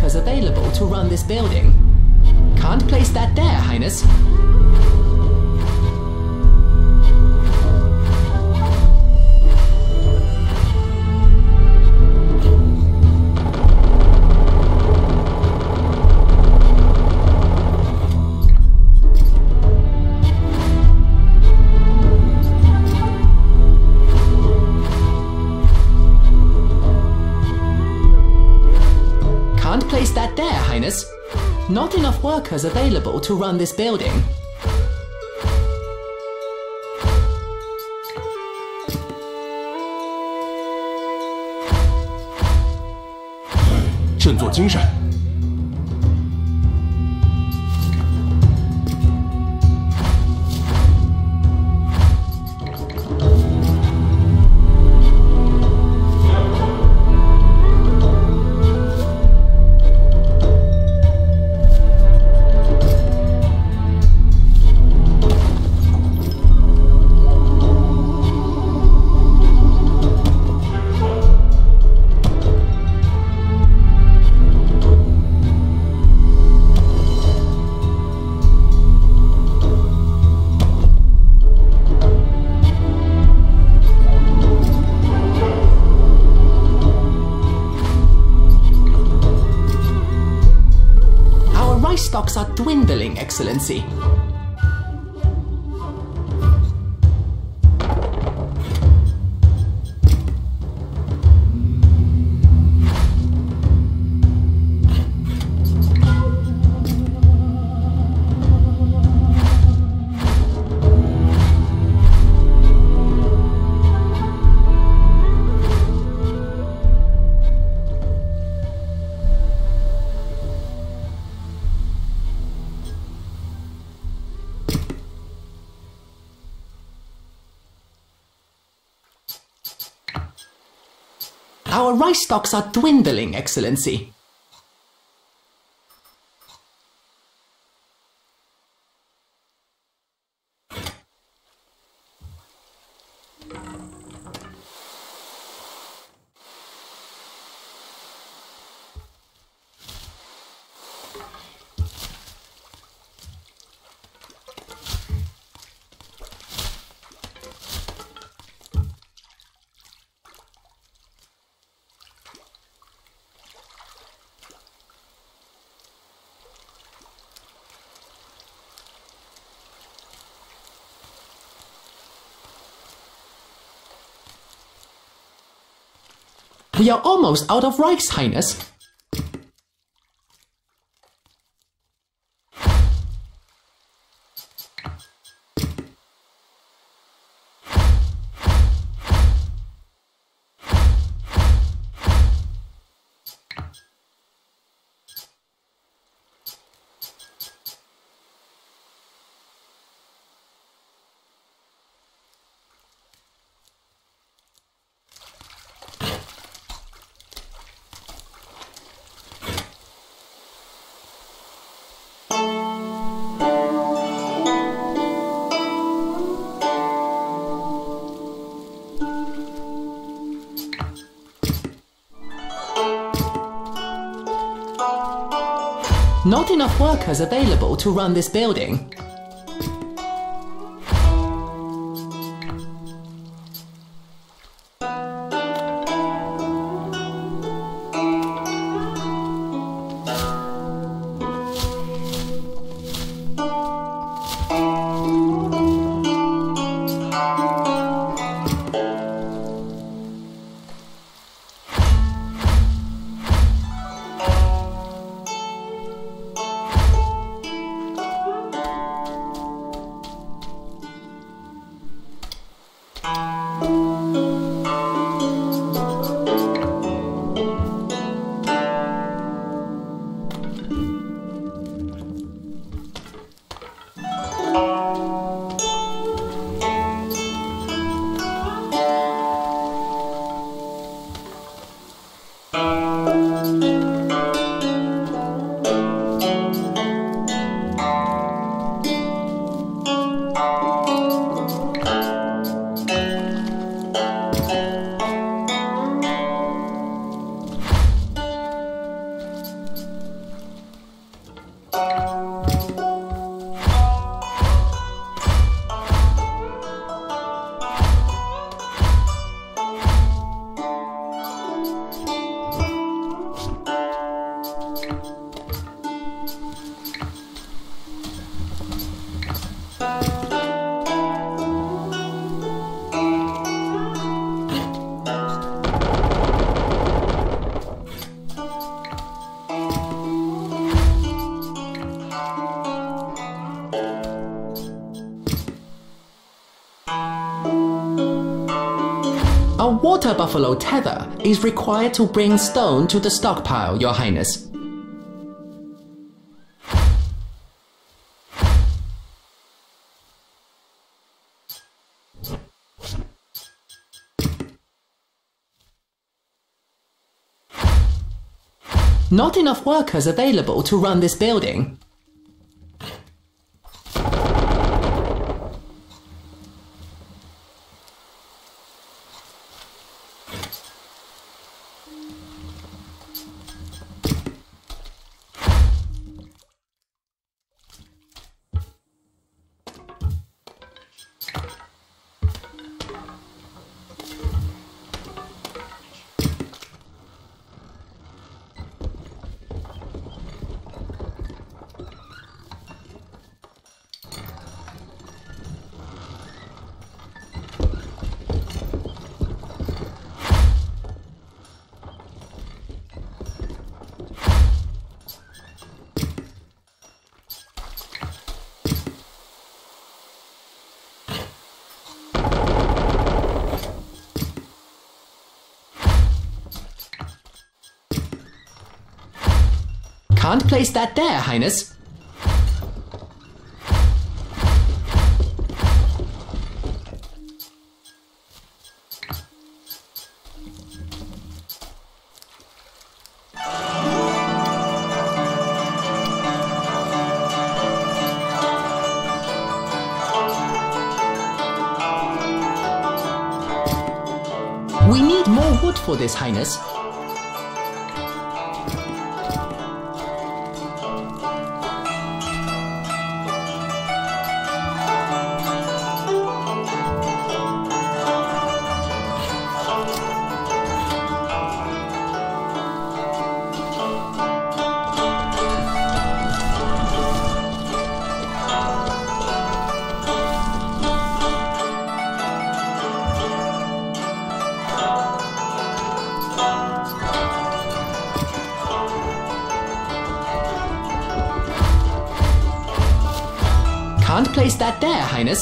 workers available to run this building. Can't place that there, Highness. Place that there, Highness. Not enough workers available to run this building. 振作精神。 Stocks are dwindling, Excellency. Our rice stocks are dwindling, Excellency. We are almost out of rice, Highness. Not enough workers available to run this building. A water buffalo tether is required to bring stone to the stockpile, Your Highness. Not enough workers available to run this building. Can't place that there, Highness. We need more wood for this, Highness. Can't place that there, Highness.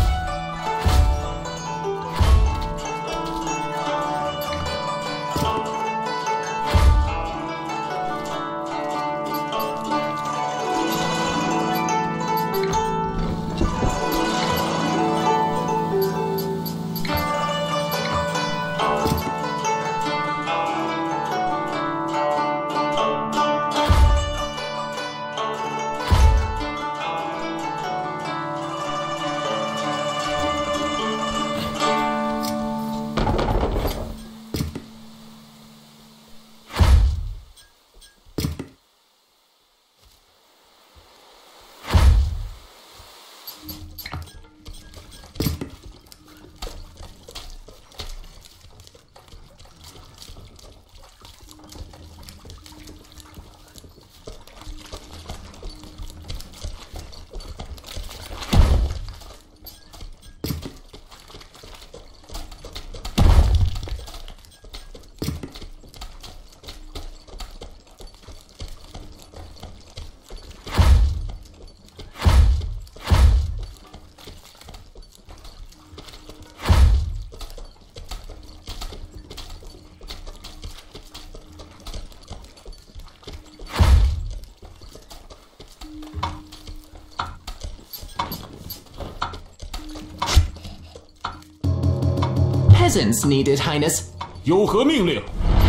Peasants needed, Highness. 有何命令？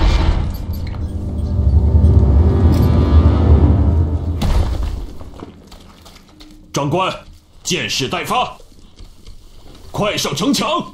长官，箭矢待发，快上城墙！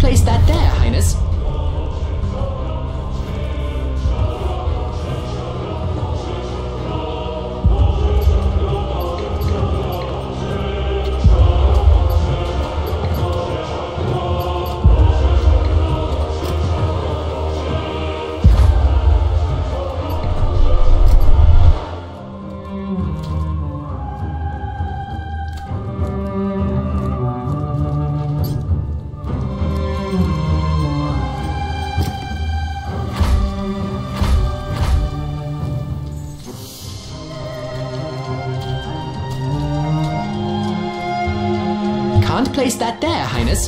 place that there, Highness. Can't place that there, Highness.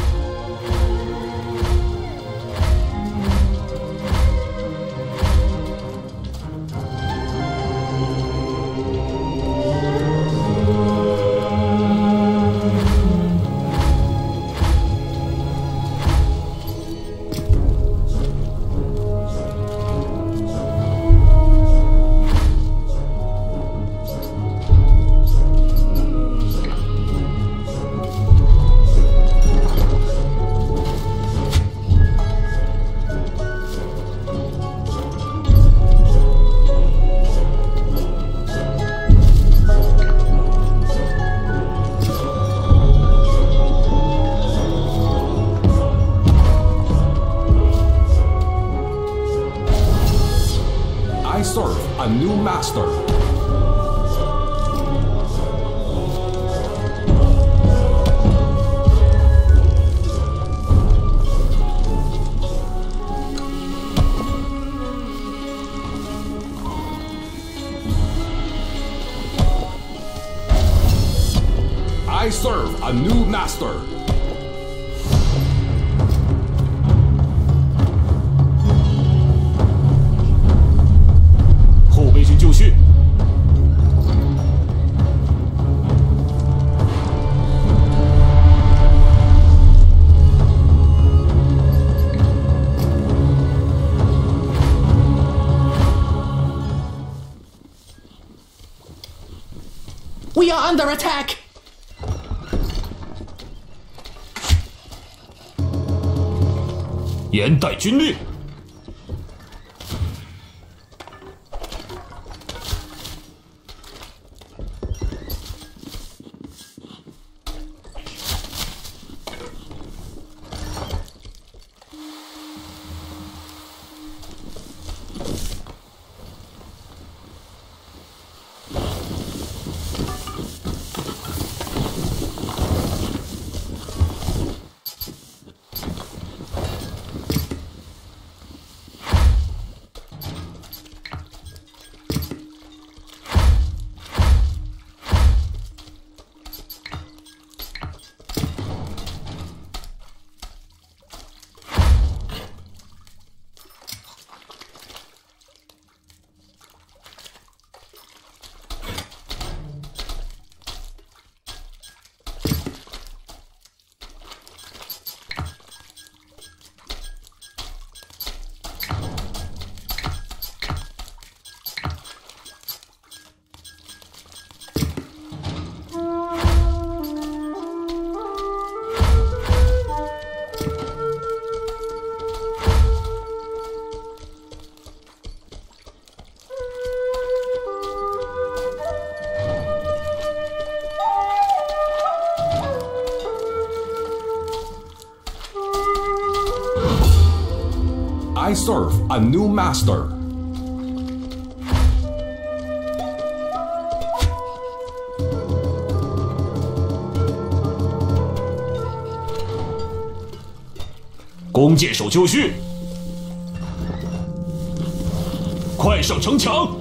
I serve a new master. I serve a new master. We are under attack! 严带军令。 I serve a new master. “弓箭手就绪，快上城墙！”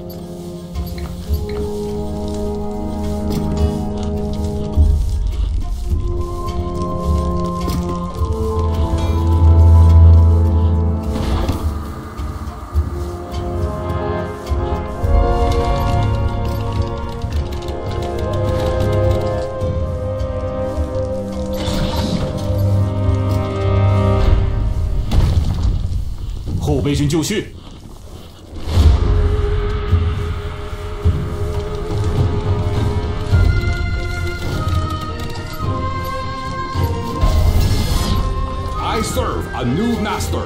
后备军就绪。 I serve a new master.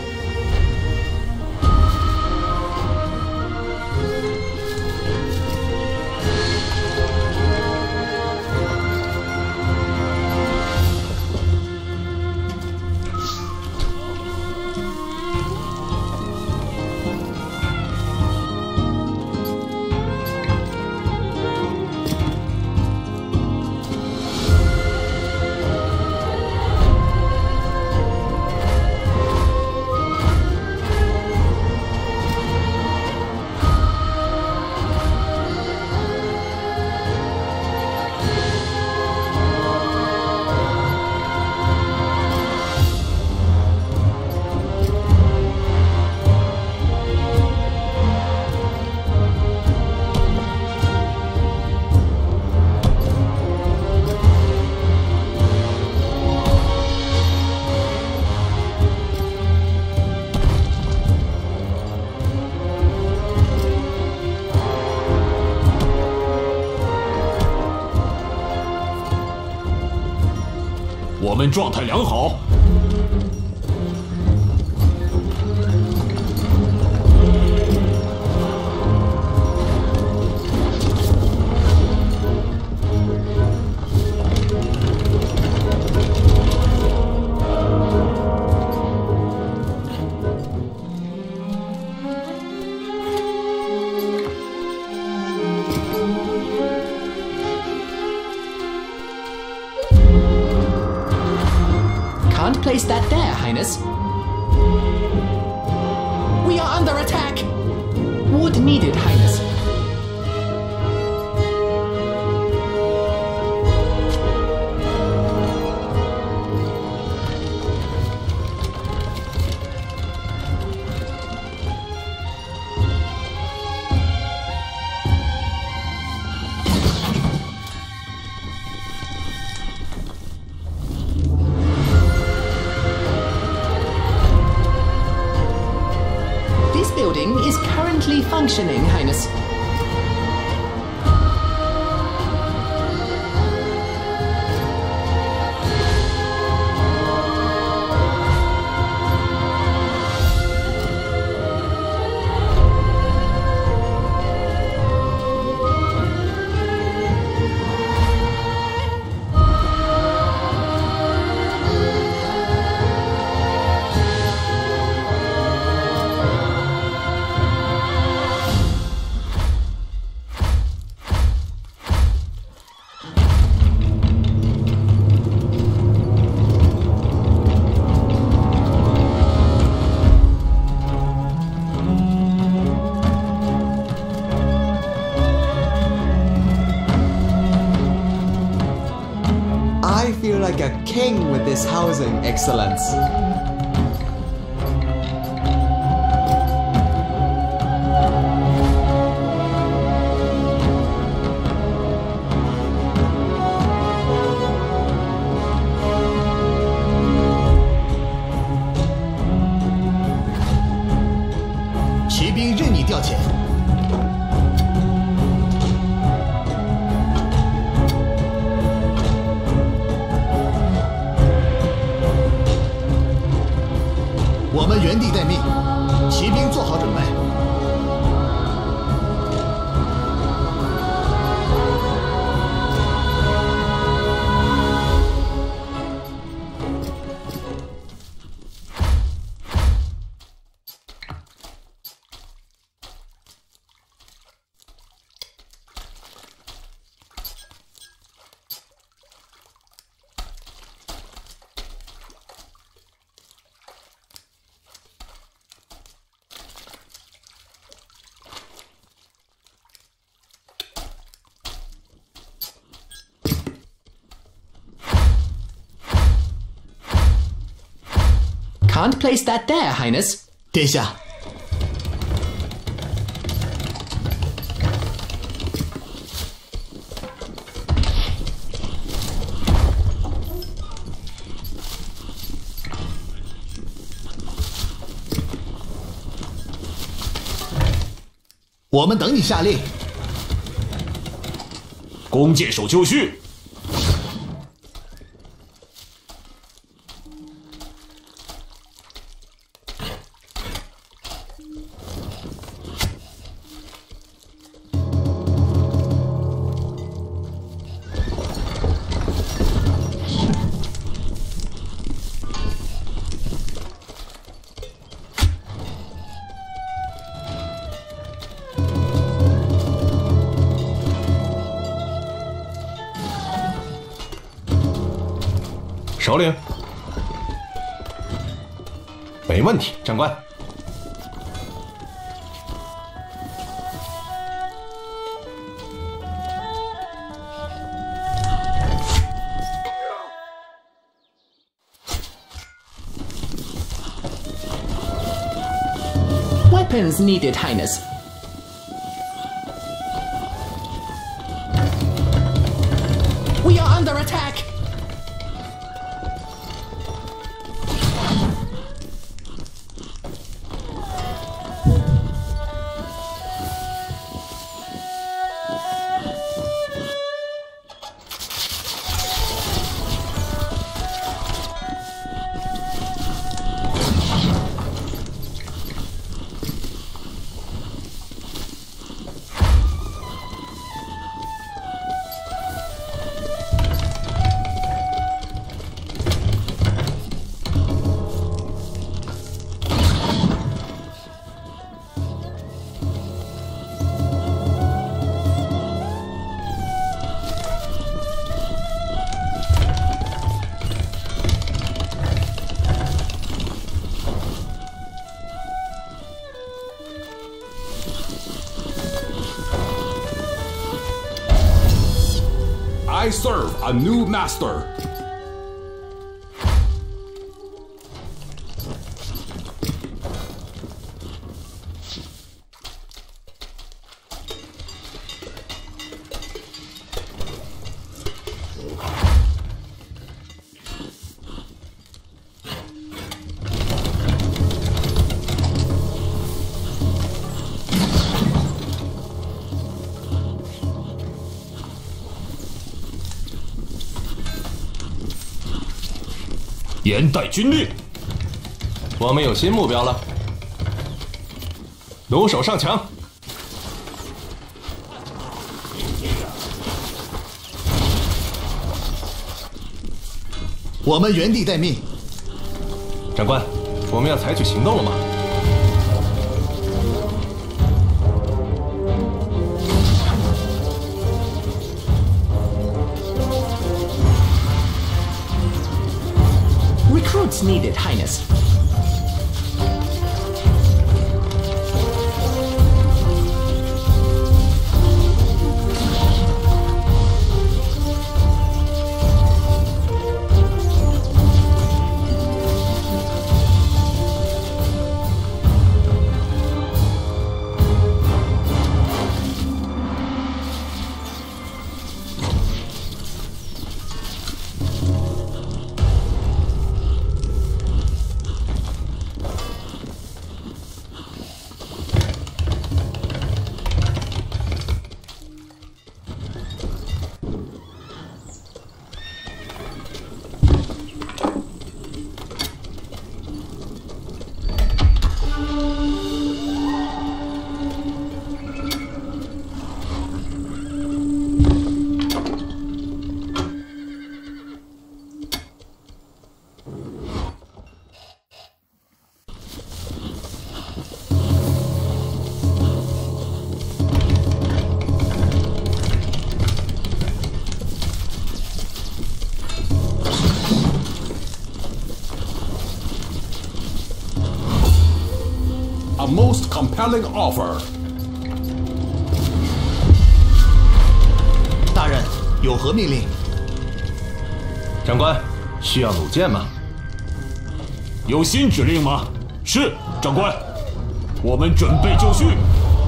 我们状态良好。 Can't place that there, Highness. We are under attack! Wood needed, Highness. This building is currently functioning, Highness. I feel like a king with this housing, Excellence. Can't place that there, Highness. 殿下，我们等你下令。 弓箭手就绪。 首领，没问题，长官。 Weapons needed, Highness. We are under attack! I serve a new master. 严带军令， 我们有新目标了，弩手上墙。 我们原地待命。 长官，我们要采取行动了吗？ Recruits needed, Highness. A most compelling offer. 大人，有何命令？ 长官，需要弩箭吗？ 有新指令吗？是，长官，我们准备就绪。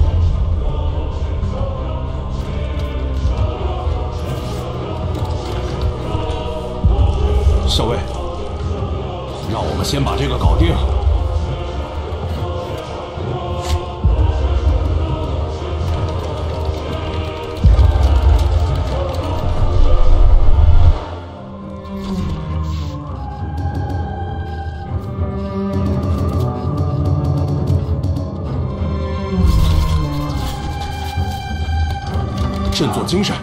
校尉，让我们先把这个搞定。 振作精神！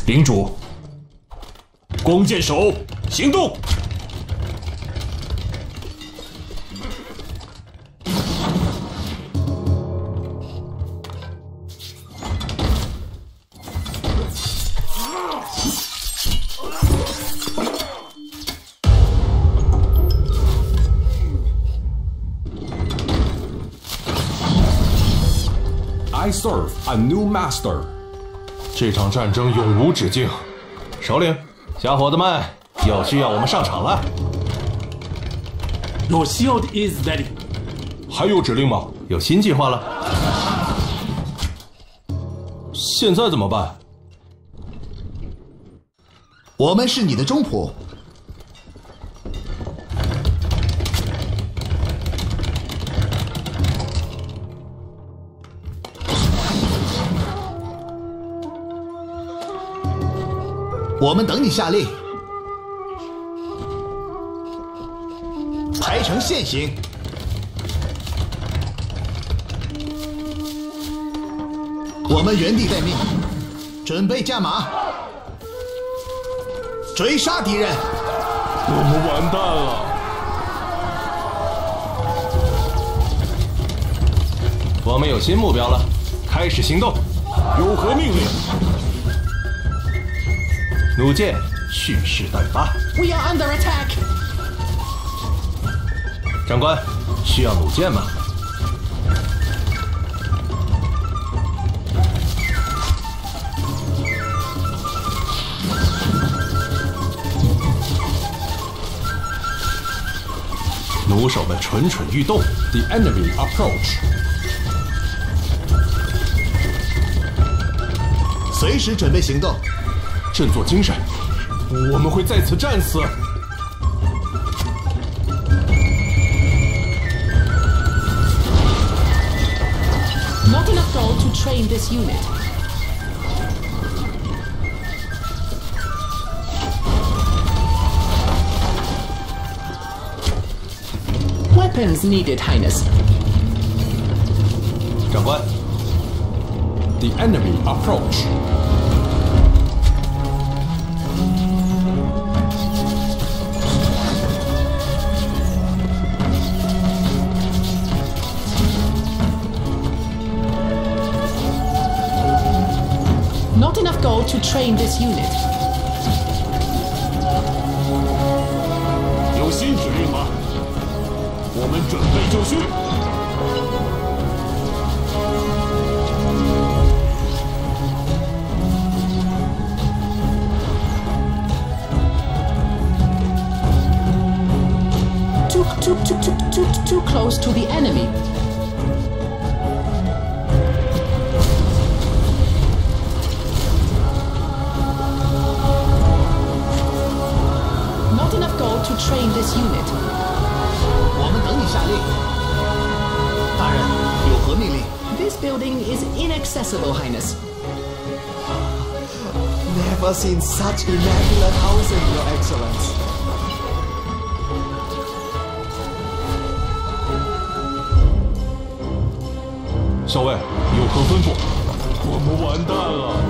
领主，弓箭手行动！ I serve a new master. 这场战争永无止境。首领，小伙子们又需要我们上场了。 Your shield is ready. 还有指令吗？有新计划了。现在怎么办？ 我们是你的中仆。我们等你下令，排成线形。我们原地待命，准备加马，追杀敌人。 我们完蛋了。我们有新目标了，开始行动。 有何命令？ 弩箭蓄势待发。 We are under attack. 长官，需要弩箭吗？弩手们蠢蠢欲动。 The enemy approach. 随时准备行动。 振作精神，我们会在此战死。 Not enough gold to train this unit. Weapons needed, Highness. 长官 The enemy approach. Not enough gold to train this unit. 有新指令吗？我们准备就绪。 Too close to the enemy. Not enough gold to train this unit. 我们等你下令。大人，有何命令？ This building is inaccessible, Highness. Never seen such immaculate housing, Your Excellence. 校尉，有何吩咐？我们完蛋了。